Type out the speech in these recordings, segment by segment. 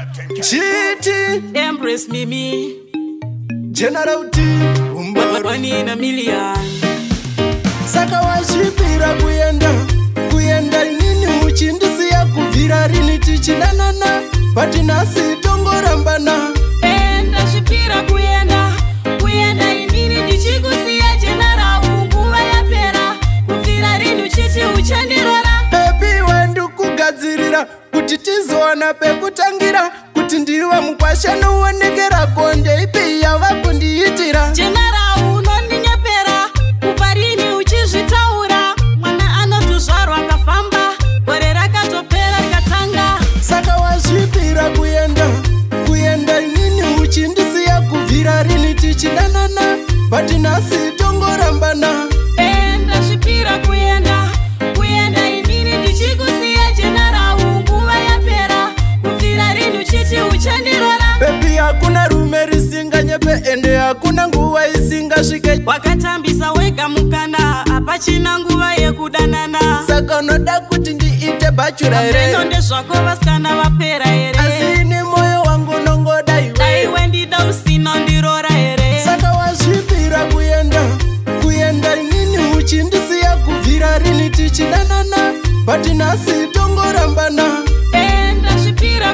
Chiti Embrace Mimi General T One in a million. Saka washipira kuyenda inini uchindisi ya kuvira rini tichinanana Bati nasi tongorambana Enda shipira kuyenda inini dichikusi ya General Nguva ya pera kuvira rini uchiti uchandirora Baby wendu kugadzirira kuti tizowana pekutangira kuti ndiwe mukwasha nuonekera konde ipi yavakundiitira General unondinyepera kuparini uchizvitaura mwana anotuzvarwa akafamba gore rakatopera rikatanga Saka washipira kuyenda inini uchindisiya kubvira rini tichinanana Bati nasi tongorambana Enda shipira kuyenda inini ndichikusiya General nguva yapera kubvira rini uchiti uchandirora Baby hakuna rume risinganyepe ende hakuna nguva isingasvike wakatambisa wega mukana apachina nguva yekudanana Saka unoda kuti ndiite bachura here Ameno ndezvako vasikana vapera here Asi ini moyo wangu nongoda iwe daiwe ndida usinondirora here Saka washipira kuyenda inini uchindisiya kubvira rini tichinanana Bati nasi tongorambana Enda shipira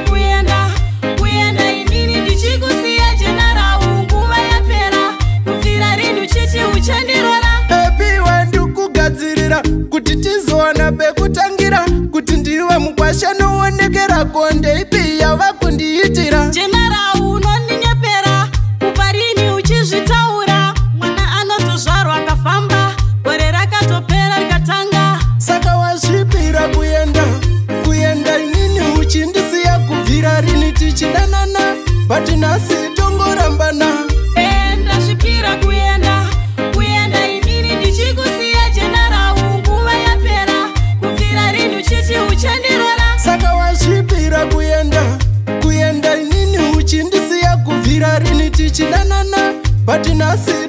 kuyenda inini ndichikusiya General nguva yapera kubvira rini uchiti uchandirora Baby wendu kugadzirira kuti tizowana pekutangira kuti ndiwe mukwasha nuonekera konde ipi yavakundiitira General unondinyepera kuparini uchizvitaura mwana anotuzvarwa akafamba gore rakatopera rikatanga Saka washipira kuyenda inini uchindisiya kubvira rini tichinanana Bati nasi tongorambana Enda shipira kuyenda inini ndichikusiya General nguva yapera kubvira rini uchiti uchandirora Saka washipira kuyenda inini uchindisiya kubvira rini tichinanana Bati nasi